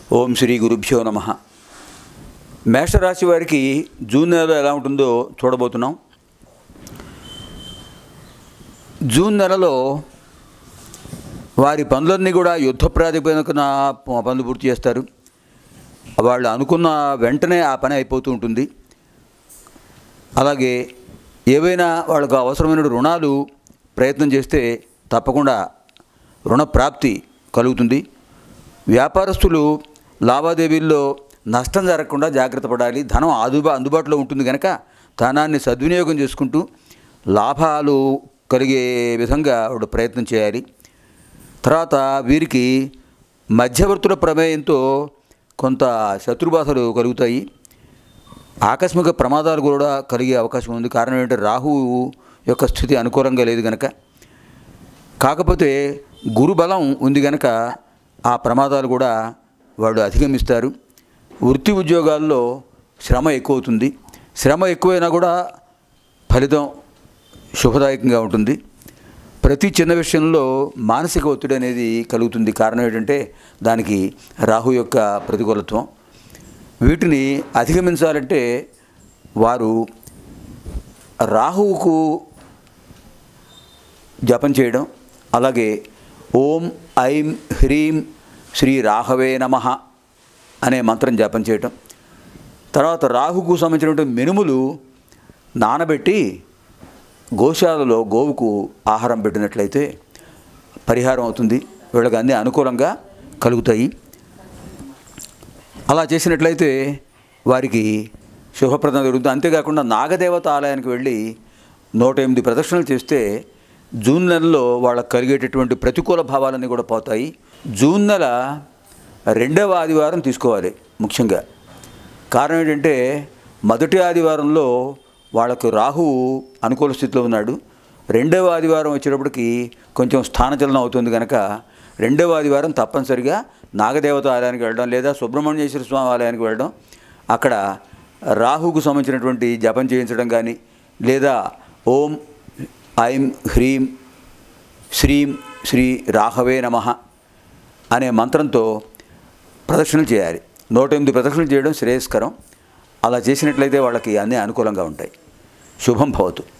ఓం శ్రీ గురుభ్యో నమః. మేషరాశి వారికి జూన్ నెలలో ఎలా ఉంటుందో చూడబోతున్నాం. జూన్ నెలలో వారి పనులన్నీ కూడా యుద్ధ ప్రాతిపదికన పనులు పూర్తి చేస్తారు. వాళ్ళు అనుకున్న వెంటనే ఆ పని అయిపోతూ ఉంటుంది. అలాగే ఏవైనా వాళ్ళకు అవసరమైన రుణాలు ప్రయత్నం చేస్తే తప్పకుండా రుణ ప్రాప్తి కలుగుతుంది. వ్యాపారస్తులు లావాదేవీల్లో నష్టం జరగకుండా జాగ్రత్త పడాలి. ధనం అందుబాటులో ఉంటుంది కనుక ధనాన్ని సద్వినియోగం చేసుకుంటూ లాభాలు కలిగే విధంగా వాడు ప్రయత్నం చేయాలి. తర్వాత వీరికి మధ్యవర్తుల ప్రమేయంతో కొంత శత్రుబాధలు కలుగుతాయి. ఆకస్మిక ప్రమాదాలు కూడా కలిగే అవకాశం ఉంది. కారణం ఏంటంటే రాహువు యొక్క స్థితి అనుకూలంగా లేదు కనుక. కాకపోతే గురుబలం ఉంది కనుక ఆ ప్రమాదాలు కూడా వాడు అధిగమిస్తారు. వృత్తి ఉద్యోగాల్లో శ్రమ ఎక్కువ అవుతుంది. శ్రమ ఎక్కువైనా కూడా ఫలితం శుభదాయకంగా ఉంటుంది. ప్రతి చిన్న విషయంలో మానసిక ఒత్తిడి అనేది కలుగుతుంది. కారణం ఏంటంటే దానికి రాహు యొక్క ప్రతికూలత్వం. వీటిని అధిగమించాలంటే వారు రాహువుకు జపం చేయడం, అలాగే ఓం ఐం హ్రీం శ్రీ రాఘవే నమః అనే మంత్రం జపం చేయటం, తర్వాత రాహుకు సంబంధించినటువంటి మినుములు నానబెట్టి గోశాలలో గోవుకు ఆహారం పెట్టినట్లయితే పరిహారం అవుతుంది. వీళ్ళకి అన్నీ అనుకూలంగా కలుగుతాయి. అలా చేసినట్లయితే వారికి శుభప్రదం జరుగుతుంది. అంతేకాకుండా నాగదేవత ఆలయానికి వెళ్ళి 108 ప్రదక్షిణలు చేస్తే జూన్ నెలలో వాళ్ళకు కలిగేటటువంటి ప్రతికూల భావాలన్నీ కూడా పోతాయి. జూన్ నెల 2వ ఆదివారం తీసుకోవాలి ముఖ్యంగా. కారణం ఏంటంటే మొదటి ఆదివారంలో వాళ్ళకు రాహువు అనుకూల స్థితిలో ఉన్నాడు. 2వ ఆదివారం వచ్చేటప్పటికి కొంచెం స్థానచలనం అవుతుంది కనుక 2వ ఆదివారం తప్పనిసరిగా నాగదేవత ఆలయానికి వెళ్ళడం లేదా సుబ్రహ్మణ్యేశ్వర స్వామి ఆలయానికి వెళ్ళడం, అక్కడ రాహుకు సంబంధించినటువంటి జపం చేయించడం కానీ, లేదా ఓం ఐం హ్రీం శ్రీం శ్రీ రాఘవే నమః అనే మంత్రంతో ప్రదక్షిణలు చేయాలి. 108 ప్రదక్షిణలు చేయడం శ్రేయస్కరం. అలా చేసినట్లయితే వాళ్ళకి అన్నీ అనుకూలంగా ఉంటాయి. శుభం భవతు.